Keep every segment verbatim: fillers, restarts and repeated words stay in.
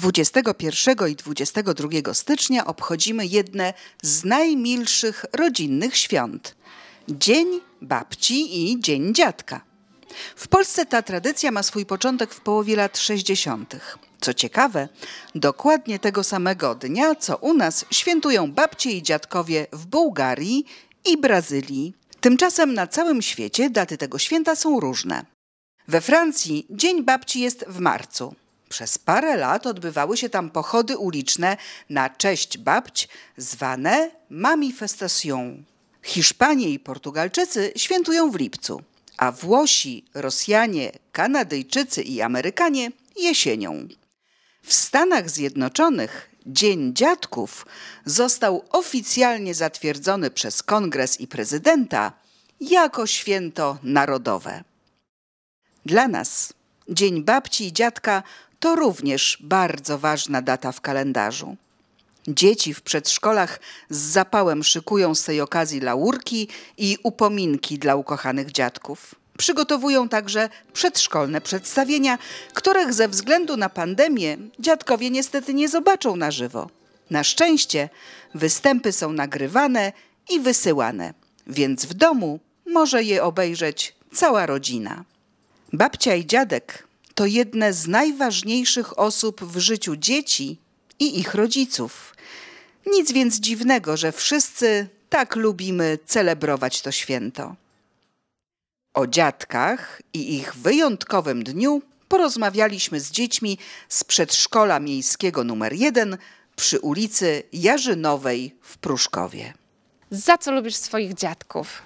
dwudziestego pierwszego i dwudziestego drugiego stycznia obchodzimy jedne z najmilszych rodzinnych świąt – Dzień Babci i Dzień Dziadka. W Polsce ta tradycja ma swój początek w połowie lat sześćdziesiątych. Co ciekawe, dokładnie tego samego dnia, co u nas, świętują babcie i dziadkowie w Bułgarii i Brazylii. Tymczasem na całym świecie daty tego święta są różne. We Francji Dzień Babci jest w marcu. Przez parę lat odbywały się tam pochody uliczne na cześć babć, zwane manifestation. Hiszpanie i Portugalczycy świętują w lipcu, a Włosi, Rosjanie, Kanadyjczycy i Amerykanie jesienią. W Stanach Zjednoczonych Dzień Dziadków został oficjalnie zatwierdzony przez Kongres i prezydenta jako święto narodowe. Dla nas Dzień Babci i Dziadka to również bardzo ważna data w kalendarzu. Dzieci w przedszkolach z zapałem szykują z tej okazji laurki i upominki dla ukochanych dziadków. Przygotowują także przedszkolne przedstawienia, których ze względu na pandemię dziadkowie niestety nie zobaczą na żywo. Na szczęście występy są nagrywane i wysyłane, więc w domu może je obejrzeć cała rodzina. Babcia i dziadek to jedne z najważniejszych osób w życiu dzieci i ich rodziców. Nic więc dziwnego, że wszyscy tak lubimy celebrować to święto. O dziadkach i ich wyjątkowym dniu porozmawialiśmy z dziećmi z przedszkola miejskiego numer jeden przy ulicy Jarzynowej w Pruszkowie. Za co lubisz swoich dziadków?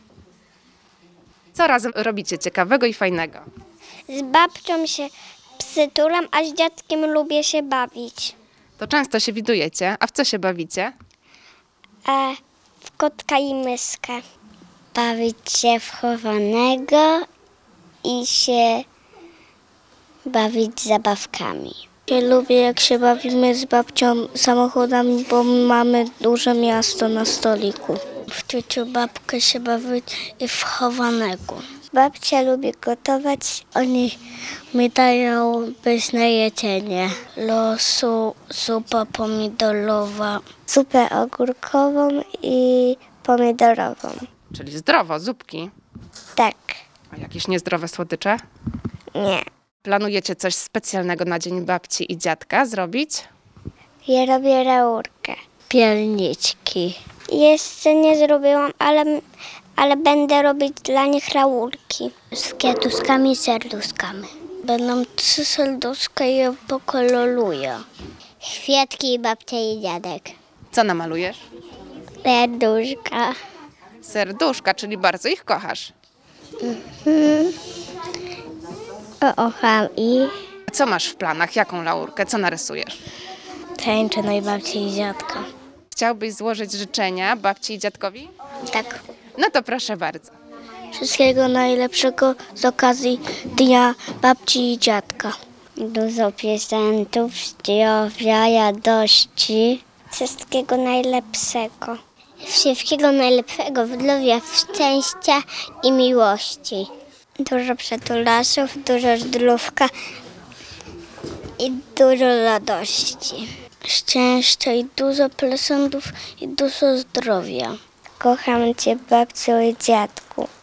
Co razem robicie ciekawego i fajnego? Z babcią się przytulam, a z dziadkiem lubię się bawić. To często się widujecie, a w co się bawicie? E, w kotka i myskę. Bawić się w chowanego i się bawić zabawkami. Ja lubię, jak się bawimy z babcią samochodami, bo mamy duże miasto na stoliku. W ciociu babkę się bawić i w chowanego. Babcia lubi gotować, oni mi dają pyszne jedzenie. Losu, zupa pomidorowa. Zupę ogórkową i pomidorową. Czyli zdrowo, zupki. Tak. A jakieś niezdrowe słodycze? Nie. Planujecie coś specjalnego na Dzień Babci i Dziadka zrobić? Ja robię laurkę. Pierniczki. Jeszcze nie zrobiłam, ale, ale będę robić dla nich laurki. Z kwiatuszkami i serduszkami. Będą trzy serduszka i je pokoloruję. Kwiatki, babcia i dziadek. Co namalujesz? Serduszka. Serduszka, czyli bardzo ich kochasz. Mhm. Kocham i... Co masz w planach? Jaką laurkę? Co narysujesz? Tańczę najbabci i dziadka. Chciałbyś złożyć życzenia babci i dziadkowi? Tak. No to proszę bardzo. Wszystkiego najlepszego z okazji Dnia Babci i Dziadka. Dużo prezentów, zdrowia, radości. Wszystkiego najlepszego. Wszystkiego najlepszego, zdrowia, szczęścia i miłości. Dużo przytulasów, dużo zdrówka i dużo radości. Szczęścia i dużo prezentów i dużo zdrowia. Kocham cię, babciu i dziadku.